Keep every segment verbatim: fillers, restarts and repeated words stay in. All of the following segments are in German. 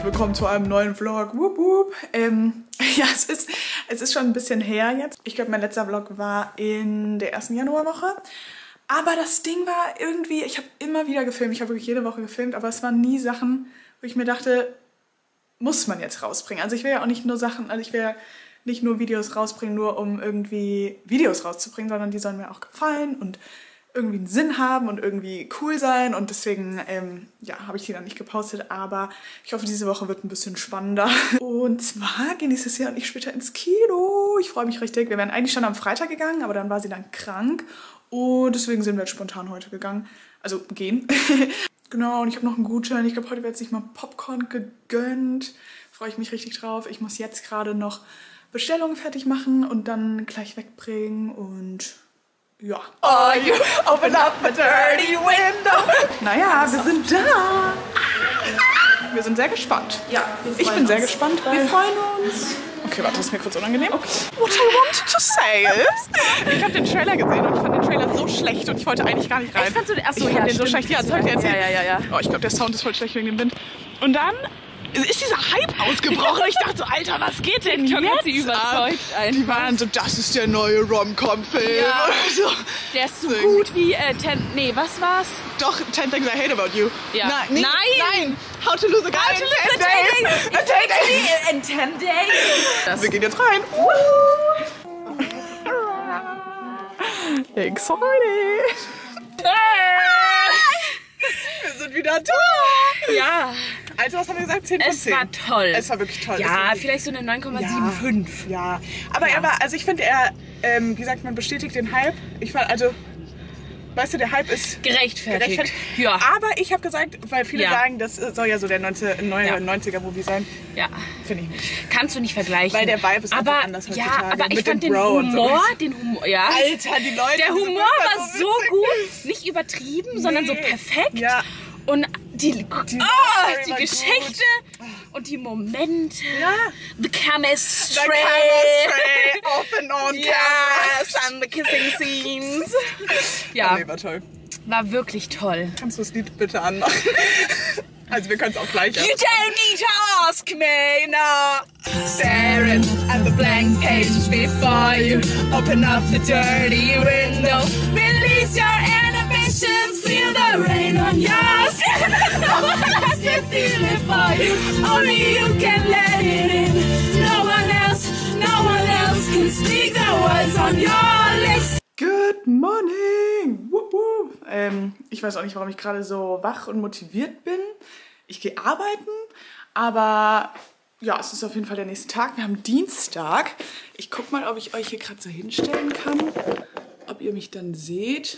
willkommen zu einem neuen Vlog. Wup, wup. Ähm, ja, es ist, es ist schon ein bisschen her jetzt. Ich glaube, mein letzter Vlog war in der ersten Januarwoche. Aber das Ding war irgendwie, ich habe immer wieder gefilmt. Ich habe wirklich jede Woche gefilmt, aber es waren nie Sachen, wo ich mir dachte, muss man jetzt rausbringen. Also ich will ja auch nicht nur Sachen, also ich will ja nicht nur Videos rausbringen, nur um irgendwie Videos rauszubringen, sondern die sollen mir auch gefallen und irgendwie einen Sinn haben und irgendwie cool sein. Und deswegen, ähm, ja, habe ich die dann nicht gepostet. Aber ich hoffe, diese Woche wird ein bisschen spannender. Und zwar gehen nächstes Jahr und ich später ins Kino. Ich freue mich richtig. Wir wären eigentlich schon am Freitag gegangen, aber dann war sie dann krank. Und deswegen sind wir jetzt spontan heute gegangen. Also gehen. Genau, und ich habe noch einen Gutschein. Ich glaube, heute wird sich mal Popcorn gegönnt. Freue ich mich richtig drauf. Ich muss jetzt gerade noch Bestellungen fertig machen und dann gleich wegbringen und ja. Oh, you open up a dirty window. Naja, wir sind da. Wir sind sehr gespannt. Ja, ich bin sehr gespannt, weil... Wir freuen uns. Okay, warte, das ist mir kurz unangenehm. Okay. What I wanted to say is... Ich habe den Trailer gesehen und ich fand den Trailer so schlecht und ich wollte eigentlich gar nicht rein. Ich fand so, ach so, ich fand ja, den so stimmt. schlecht. Ja, das hab ich dir erzählt. Ja, ja, ja, ja. Oh, ich glaube, der Sound ist voll schlecht wegen dem Wind. Und dann ist dieser Hype ausgebrochen. Ich dachte so, Alter, was geht denn TikTok jetzt hat sie überzeugt ab? Die waren so, das ist der neue Rom-Com-Film. Ja. So. Der ist so Sing. gut wie, äh, ten, nee, was war's? Doch, ten Things I Hate About You. Ja. Na, nee, Nein. Nein! How to Lose a Guy How in to Lose ten a Days! In ten days! In ten days! Das Wir gehen jetzt rein. Excited! Wir sind wieder da! Ja. Also, was haben wir gesagt? zehn von Es zehn. war toll. Es war wirklich toll. Es Ja, war wirklich vielleicht so eine neun Komma Ja. fünfundsiebzig. Ja, aber Ja. er war, also ich finde, er, ähm, wie sagt man, bestätigt den Hype. Ich fand, also, weißt du, der Hype ist Gerechtfertigt. gerechtfertigt. Ja. Aber ich habe gesagt, weil viele Ja. sagen, das soll ja so der neunzig, neue Ja. neunziger-Movie sein. Ja. Finde ich nicht. Kannst du nicht vergleichen. Weil der Vibe ist aber, einfach anders heutzutage. Ja, aber ich Mit fand dem den Bro und so. Humor, den Humor, ja. Alter, die Leute. Der diese Humor Filme war so so witzig. gut, nicht übertrieben, sondern so Nee. perfekt. Ja. Und die, Die oh, Story die war Geschichte und die Momente. Ja. The chemistry. The chemistry, off and on Yes, camera. and the kissing scenes. Ja, Ja, nee, war toll. war wirklich toll. Kannst du das Lied bitte anmachen? Also wir können es auch gleich. You don't need to ask me, no. Staring at the blank page before you. Open up the dirty window. Release your inhibitions. Feel the rain on your skin. No one has to feel it for you. Only you can let it in. No one else, no one else can speak the words on your lips. Good morning! Wup, wup. Ähm, ich weiß auch nicht, warum ich gerade so wach und motiviert bin. Ich gehe arbeiten, aber ja, es ist auf jeden Fall der nächste Tag. Wir haben Dienstag. Ich gucke mal, ob ich euch hier gerade so hinstellen kann. Ob ihr mich dann seht.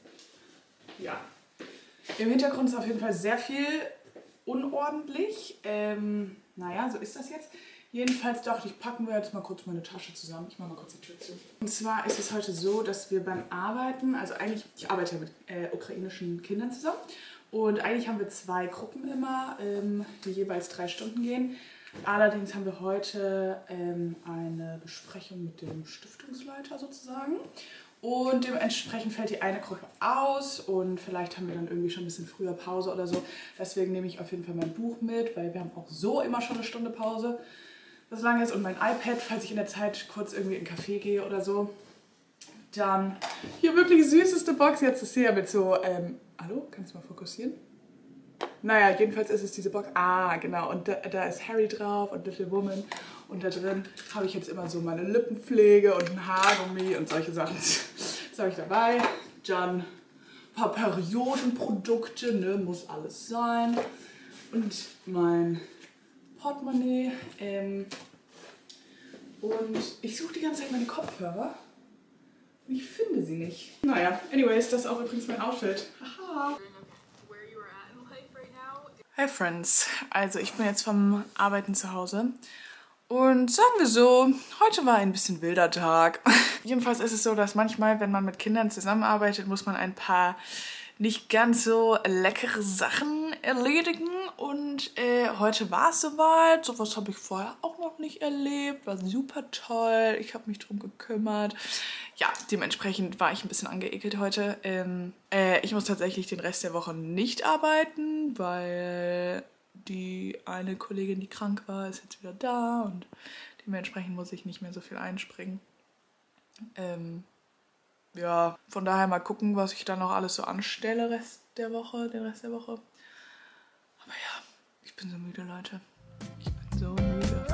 Ja. Im Hintergrund ist auf jeden Fall sehr viel unordentlich. Ähm, naja, so ist das jetzt. Jedenfalls dachte ich, packen wir jetzt mal kurz meine Tasche zusammen. Ich mache mal kurz die Tür zu. Und zwar ist es heute so, dass wir beim Arbeiten, also eigentlich, ich arbeite ja mit äh, ukrainischen Kindern zusammen. Und eigentlich haben wir zwei Gruppen immer, ähm, die jeweils drei Stunden gehen. Allerdings haben wir heute ähm, eine Besprechung mit dem Stiftungsleiter sozusagen. Und dementsprechend fällt die eine Gruppe aus und vielleicht haben wir dann irgendwie schon ein bisschen früher Pause oder so. Deswegen nehme ich auf jeden Fall mein Buch mit, weil wir haben auch so immer schon eine Stunde Pause, was lang ist. Und mein iPad, falls ich in der Zeit kurz irgendwie in einen Café gehe oder so. Dann hier wirklich süßeste Box. Jetzt ist sie ja mit so, ähm, hallo, kannst du mal fokussieren? Naja, jedenfalls ist es diese Box. Ah, genau. Und da, da ist Harry drauf und Little Woman. Und da drin habe ich jetzt immer so meine Lippenpflege und ein Haargummi und solche Sachen. Das habe ich dabei. Dann ein paar Periodenprodukte, ne, muss alles sein. Und mein Portemonnaie. Ähm, und ich suche die ganze Zeit meine Kopfhörer. Und ich finde sie nicht. Naja, anyways, das ist auch übrigens mein Outfit. Haha. Hey Friends, also ich bin jetzt vom Arbeiten zu Hause und sagen wir so, heute war ein bisschen wilder Tag. Jedenfalls ist es so, dass manchmal, wenn man mit Kindern zusammenarbeitet, muss man ein paar nicht ganz so leckere Sachen erledigen und äh, heute war es soweit. Sowas habe ich vorher auch noch nicht erlebt, war super toll, ich habe mich drum gekümmert. Ja, dementsprechend war ich ein bisschen angeekelt heute. Ähm, äh, ich muss tatsächlich den Rest der Woche nicht arbeiten, weil die eine Kollegin, die krank war, ist jetzt wieder da und dementsprechend muss ich nicht mehr so viel einspringen. Ähm, ja, von daher mal gucken, was ich dann noch alles so anstelle Rest der Woche, den Rest der Woche. Aber ja, ich bin so müde, Leute. Ich bin so müde.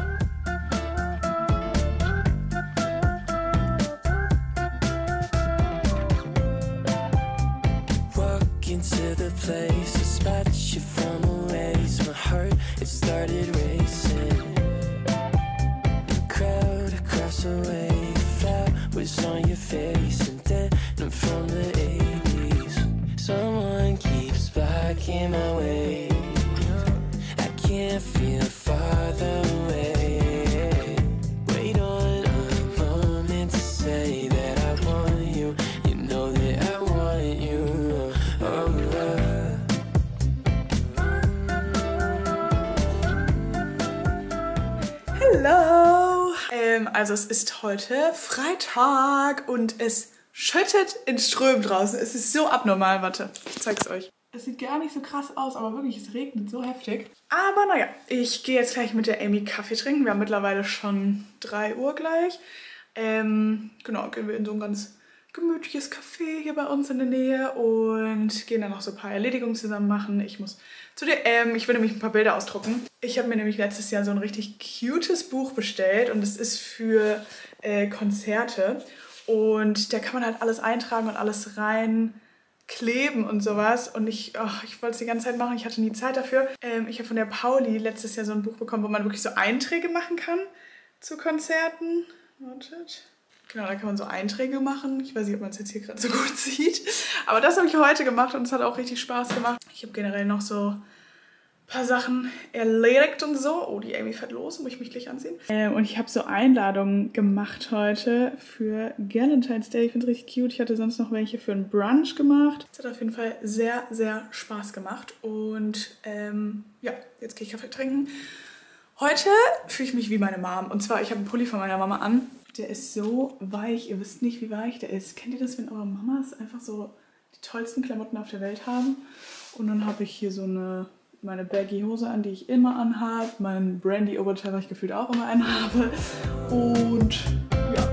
Into the place, dispatch you from a race. My heart, it started racing. The crowd across the way, flowers on your face, and then from the eighties. Someone keeps blocking my way. I can't feel farther away. Wait on a moment to say that I want you. You know that I want you. Hallo! Ähm, also es ist heute Freitag und es schüttet in Strömen draußen. Es ist so abnormal, warte, ich zeig's euch. Es sieht gar nicht so krass aus, aber wirklich, es regnet so heftig. Aber naja, ich gehe jetzt gleich mit der Amy Kaffee trinken. Wir haben mittlerweile schon drei Uhr gleich. Ähm, genau, gehen wir in so ein ganz gemütliches Café hier bei uns in der Nähe und gehen dann noch so ein paar Erledigungen zusammen machen. Ich muss zu der M, ich will nämlich ein paar Bilder ausdrucken. Ich habe mir nämlich letztes Jahr so ein richtig cutes Buch bestellt und es ist für äh, Konzerte und da kann man halt alles eintragen und alles reinkleben und sowas und ich, oh, ich wollte es die ganze Zeit machen, ich hatte nie Zeit dafür. Ähm, ich habe von der Pauli letztes Jahr so ein Buch bekommen, wo man wirklich so Einträge machen kann zu Konzerten. Wartet. Genau, da kann man so Einträge machen. Ich weiß nicht, ob man es jetzt hier gerade so gut sieht. Aber das habe ich heute gemacht und es hat auch richtig Spaß gemacht. Ich habe generell noch so ein paar Sachen erledigt und so. Oh, die Amy fährt los, muss ich mich gleich anziehen. Ähm, und ich habe so Einladungen gemacht heute für Valentine's Day. Ich finde es richtig cute. Ich hatte sonst noch welche für einen Brunch gemacht. Es hat auf jeden Fall sehr, sehr Spaß gemacht. Und ähm, ja, jetzt gehe ich Kaffee trinken. Heute fühle ich mich wie meine Mom. Und zwar, ich habe einen Pulli von meiner Mama an. Der ist so weich, ihr wisst nicht, wie weich der ist. Kennt ihr das, wenn eure Mamas einfach so die tollsten Klamotten auf der Welt haben? Und dann habe ich hier so eine, meine Baggy-Hose an, die ich immer anhabe. Mein Brandy-Oberteil, was ich gefühlt auch immer anhabe. Und ja.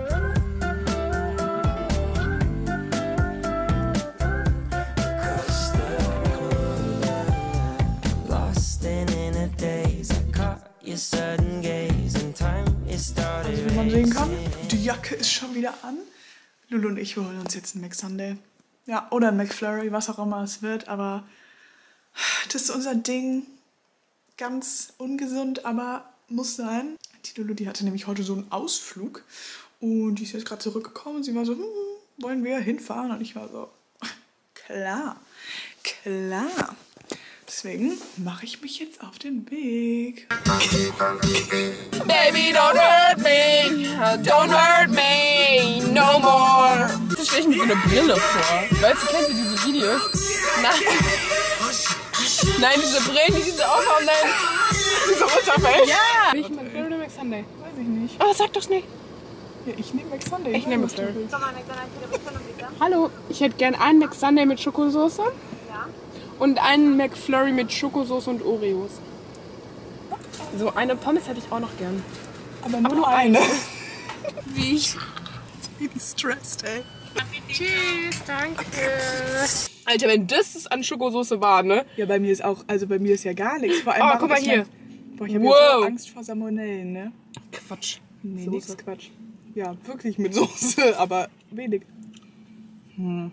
Also wie man sehen kann, die Jacke ist schon wieder an. Lulu und ich holen uns jetzt einen McSunday. Ja, oder einen McFlurry, was auch immer es wird. Aber das ist unser Ding. Ganz ungesund, aber muss sein. Die Lulu, die hatte nämlich heute so einen Ausflug. Und die ist jetzt gerade zurückgekommen. Und sie war so, hm, wollen wir hinfahren? Und ich war so, klar, klar. Deswegen mache ich mich jetzt auf den Weg. Baby, don't hurt me, don't hurt me no more. Das stelle ich mir so eine Brille vor. Weißt du, kennst du diese Videos? Nein. Nein, diese Brillen, die diese aufhaben, nein. Diese Unterwelt. Ja. Will ich McFlurry oder McSunday? Weiß ich nicht. Oh, sag doch nicht. Ja, ich nehme McSunday. Ich nehme McFlurry. Hallo, ich hätte gern einen McSunday mit Schokosauce. Und einen McFlurry mit Schokosauce und Oreos. So, eine Pommes hätte ich auch noch gern. Aber nur, Aber nur eine. Wie ich. Wie stressed, ey. Tschüss, danke. Alter, wenn das an Schokosauce war, ne? Ja, bei mir ist auch, also bei mir ist ja gar nichts. Vor allem oh, guck mal hier. Mein, boah, ich habe ja so Angst vor Salmonellen, ne? Quatsch. Nee, nichts Quatsch. Ja, wirklich mit Soße, aber wenig. Hm.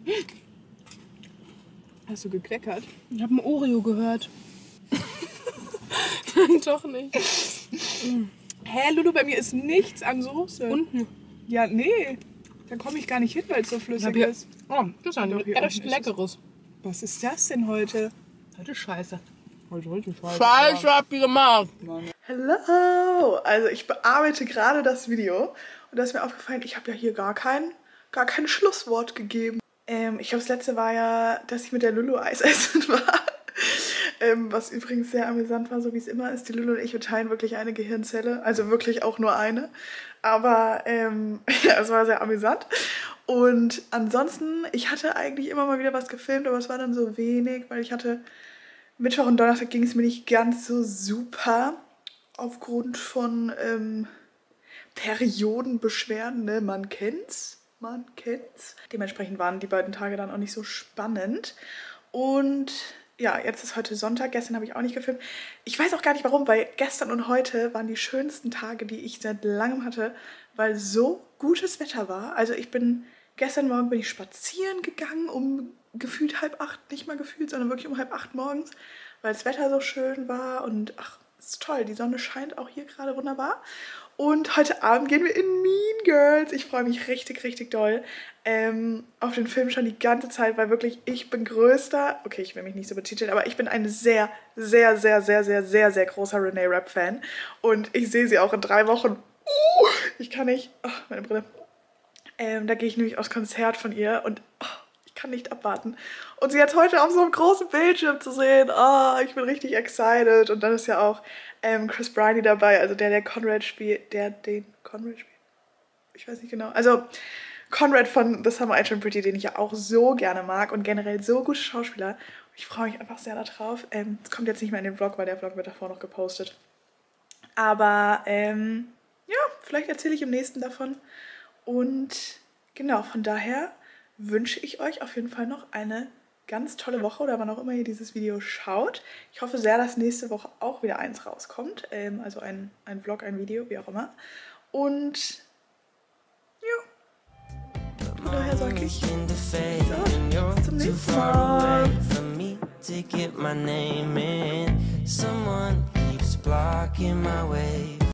Hast du gekleckert? Ich habe ein Oreo gehört. Doch nicht. Hä, Lulu, bei mir ist nichts an Soße. Unten? Ja, nee. Da komme ich gar nicht hin, weil es so flüssig hier, ist. Oh, das ist ein echt leckeres. Was ist das denn heute? Heute Scheiße. Heute, heute Scheiße. Scheiße habt ihr gemacht. Hallo. Also ich bearbeite gerade das Video. Und da ist mir aufgefallen, ich habe ja hier gar kein, gar kein Schlusswort gegeben. Ähm, ich glaube, das letzte war ja, dass ich mit der Lulu Eis essen war. ähm, was übrigens sehr amüsant war, so wie es immer ist. Die Lulu und ich, wir teilen wirklich eine Gehirnzelle. Also wirklich auch nur eine. Aber ähm, ja, es war sehr amüsant. Und ansonsten, ich hatte eigentlich immer mal wieder was gefilmt, aber es war dann so wenig, weil ich hatte Mittwoch und Donnerstag ging es mir nicht ganz so super. Aufgrund von ähm, Periodenbeschwerden, ne? Man kennt's, man kennt's. Dementsprechend waren die beiden Tage dann auch nicht so spannend. Und ja, jetzt ist heute Sonntag, gestern habe ich auch nicht gefilmt. Ich weiß auch gar nicht warum, weil gestern und heute waren die schönsten Tage, die ich seit langem hatte, weil so gutes Wetter war. Also ich bin, gestern Morgen bin ich spazieren gegangen, um gefühlt halb acht, nicht mal gefühlt, sondern wirklich um halb acht morgens, weil das Wetter so schön war und ach, ist toll, die Sonne scheint auch hier gerade wunderbar. Und heute Abend gehen wir in Mean Girls. Ich freue mich richtig, richtig doll ähm, auf den Film schon die ganze Zeit, weil wirklich ich bin größter, okay, ich will mich nicht so betiteln, aber ich bin ein sehr, sehr, sehr, sehr, sehr, sehr, sehr großer Renee Rapp-Fan. Und ich sehe sie auch in drei Wochen. Uh, ich kann nicht, oh, meine Brille. Ähm, da gehe ich nämlich aufs Konzert von ihr und oh, ich kann nicht abwarten. Und sie jetzt heute auf so einem großen Bildschirm zu sehen, oh, ich bin richtig excited. Und dann ist ja auch ähm, Chris Briney dabei, also der, der Conrad spielt, der den Conrad spielt, ich weiß nicht genau. Also Conrad von The Summer I Turned Pretty, den ich ja auch so gerne mag und generell so gute Schauspieler. Ich freue mich einfach sehr darauf. Ähm, das kommt jetzt nicht mehr in den Vlog, weil der Vlog wird davor noch gepostet. Aber ähm, ja, vielleicht erzähle ich im nächsten davon. Und genau, von daher wünsche ich euch auf jeden Fall noch eine ganz tolle Woche oder wann auch immer ihr dieses Video schaut. Ich hoffe sehr, dass nächste Woche auch wieder eins rauskommt. Ähm, also ein, ein Vlog, ein Video, wie auch immer. Und ja, von daher sage ich, so, bis zum nächsten Mal.